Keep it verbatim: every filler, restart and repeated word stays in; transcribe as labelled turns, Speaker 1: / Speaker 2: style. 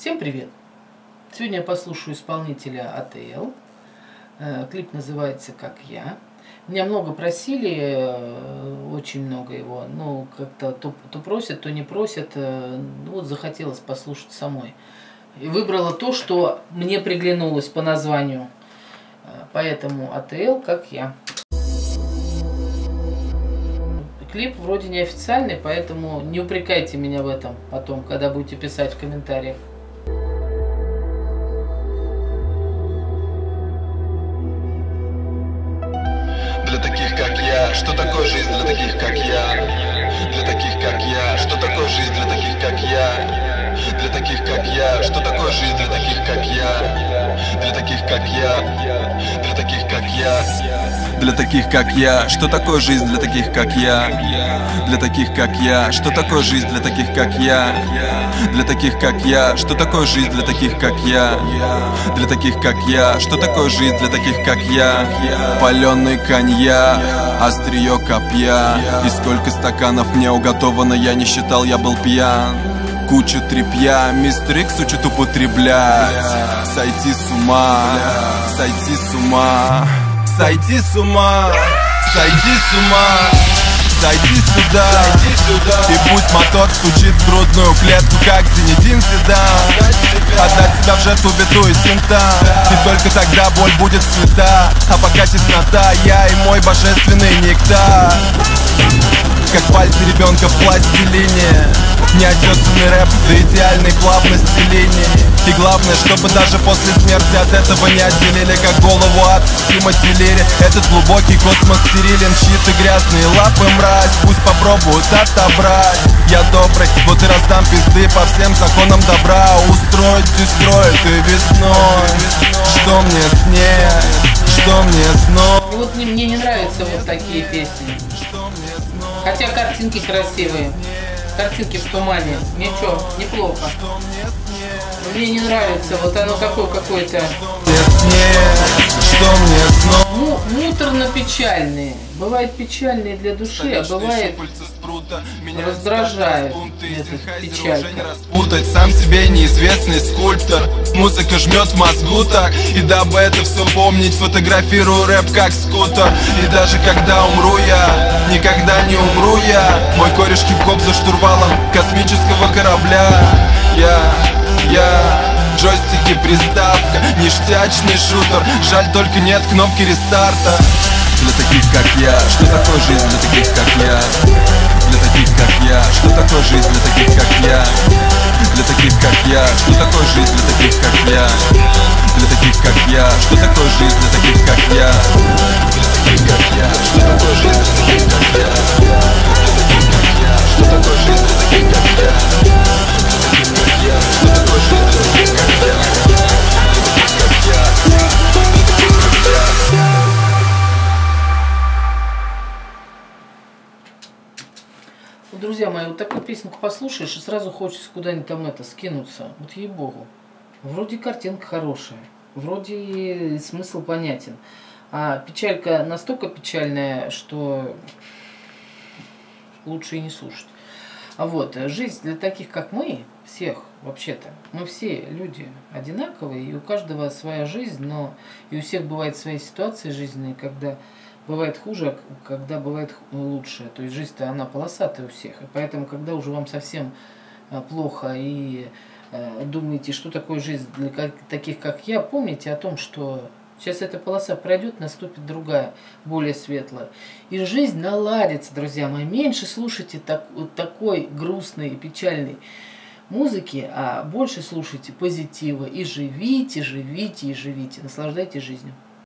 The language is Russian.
Speaker 1: Всем привет! Сегодня я послушаю исполнителя а тэ эл. Клип называется «Как я». Меня много просили, очень много его. Ну, как-то то, то просят, то не просят. Ну, вот захотелось послушать самой. И выбрала то, что мне приглянулось по названию. Поэтому а тэ эл «Как я». Клип вроде неофициальный, поэтому не упрекайте меня в этом потом, когда будете писать в комментариях.
Speaker 2: Для таких, как я, что такое жизнь для таких, как я? Для таких, как я, что такое жизнь для таких, как я? Для таких, как я, что такое жизнь для таких, как я? Для таких, как я, для таких, как я. Для таких, как я, что такое жизнь для таких, как я? Для таких, как я, что такое жизнь для таких, как я? Для таких, как я, что такое жизнь для таких, как я? Для таких, как я, что такое жизнь для таких, как я? Паленый коньяк, острие копья. И сколько стаканов мне уготовано, я не считал, я был пьян. Куча тряпья, мистер Икс учит употреблять. Сойти с ума, сойти с ума. Сойти с ума, сойти с ума, сойди сюда, сойди сюда. И пусть мотор стучит в грудную клетку, как Зинедин Зидан. Отдать себя в жертву беду и синтам. И только тогда боль будет снята. А пока теснота, я и мой божественный нектар. Как пальцы ребенка в пластилине. Неотесанный рэп до идеальной плавности линий. И главное, чтобы даже после смерти от этого не отделили, как голову от Тимоти Лири. Этот глубокий космос стерилен, чьи-то грязные лапы мразь. Пусть попробуют отобрать. Я добрый, вот и раздам пизды по всем законам добра. Устроить дестроит и весной. Что мне снес, что мне снов.
Speaker 1: И вот мне, мне не нравятся вот такие песни. Хотя картинки красивые. Картинки в тумане. Ничего, неплохо. Но мне не нравится, вот оно какое какое-то ну, муторно-печальные. Бывает печальные для души, а бывает раздражает эта печалька.
Speaker 2: Распутать сам себе неизвестный скульптор. Музыка жмет в мозгу так. И дабы это все помнить, фотографирую рэп как скутер. И даже когда умру я, никогда не умру я. Мой кореш хип-хоп за штурвалом космического корабля. Я, я джойстики, приставка, ништячный шутер. Жаль, только нет кнопки рестарта. Для таких, как я, что такое жизнь для таких, как я? Для таких, как я, что такое жизнь для таких, как я? Для таких, как я, что такое жизнь для таких, как я? Для таких, как я, что такое жизнь для таких, как я? Для таких, как я, что такое жизнь для таких, как я? Для таких, как я, что такое жизнь для таких, как я? Для таких, как я, что такое жизнь для таких, как я? Для таких, как я, для таких, как я.
Speaker 1: Друзья мои, вот такую песенку послушаешь, и сразу хочется куда-нибудь там это скинуться. Вот ей-богу. Вроде картинка хорошая, вроде смысл понятен. А печалька настолько печальная, что лучше и не слушать. А вот, жизнь для таких, как мы, всех, вообще-то, мы все люди одинаковые, и у каждого своя жизнь, но и у всех бывают свои ситуации жизненные, когда бывает хуже, когда бывает лучше. То есть жизнь-то она полосатая у всех. И поэтому, когда уже вам совсем плохо и э, думаете, что такое жизнь для как, таких, как я, помните о том, что сейчас эта полоса пройдет, наступит другая, более светлая. И жизнь наладится, друзья мои. Меньше слушайте так, вот такой грустной и печальной музыки, а больше слушайте позитива. И живите, живите, и живите. Наслаждайтесь жизнью.